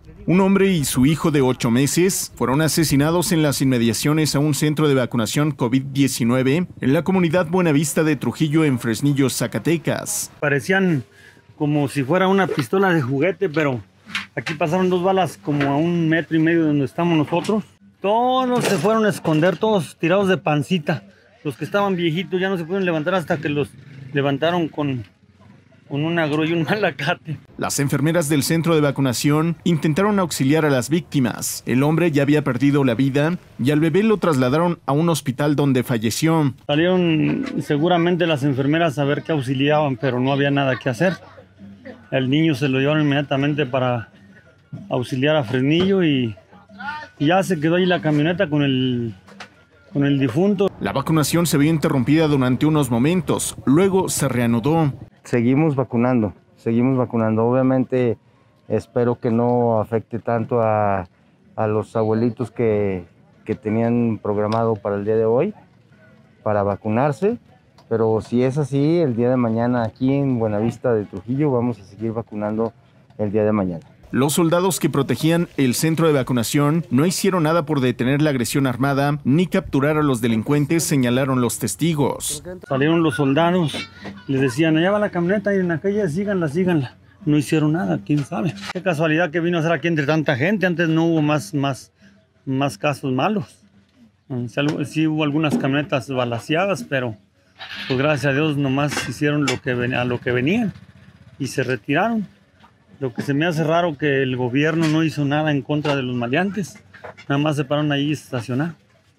Un hombre y su hijo de 8 meses fueron asesinados en las inmediaciones a un centro de vacunación COVID-19 en la comunidad Buenavista de Trujillo, en Fresnillo, Zacatecas. Parecían como si fuera una pistola de juguete, pero aquí pasaron 2 balas como a 1,5 metros de donde estamos nosotros. Todos se fueron a esconder, todos tirados de pancita. Los que estaban viejitos ya no se pudieron levantar hasta que los levantaron con una grúa y un malacate. Las enfermeras del centro de vacunación intentaron auxiliar a las víctimas. El hombre ya había perdido la vida y al bebé lo trasladaron a un hospital donde falleció. Salieron seguramente las enfermeras a ver qué auxiliaban, pero no había nada que hacer. El niño se lo llevaron inmediatamente para auxiliar a Fresnillo y ya se quedó ahí la camioneta con el difunto. La vacunación se vio interrumpida durante unos momentos, luego se reanudó. Seguimos vacunando. Obviamente espero que no afecte tanto a los abuelitos que tenían programado para el día de hoy para vacunarse, pero si es así, el día de mañana aquí en Buenavista de Trujillo vamos a seguir vacunando el día de mañana. Los soldados que protegían el centro de vacunación no hicieron nada por detener la agresión armada ni capturar a los delincuentes, señalaron los testigos. Salieron los soldados, les decían, allá va la camioneta y en la calle síganla. No hicieron nada, quién sabe. Qué casualidad que vino a ser aquí entre tanta gente, antes no hubo más casos malos. Sí hubo algunas camionetas balaceadas, pero pues gracias a Dios nomás hicieron a lo que venían y se retiraron. Lo que se me hace raro que el gobierno no hizo nada en contra de los maleantes. Nada más se pararon ahí a estacionar.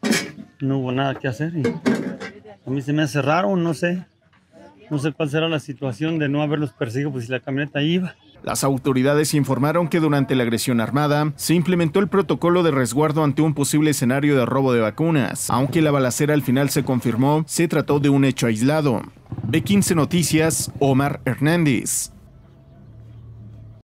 No hubo nada que hacer. Y a mí se me hace raro, no sé cuál será la situación de no haberlos perseguido, pues si la camioneta iba. Las autoridades informaron que durante la agresión armada se implementó el protocolo de resguardo ante un posible escenario de robo de vacunas. Aunque la balacera al final se confirmó, se trató de un hecho aislado. B15 Noticias, Omar Hernández.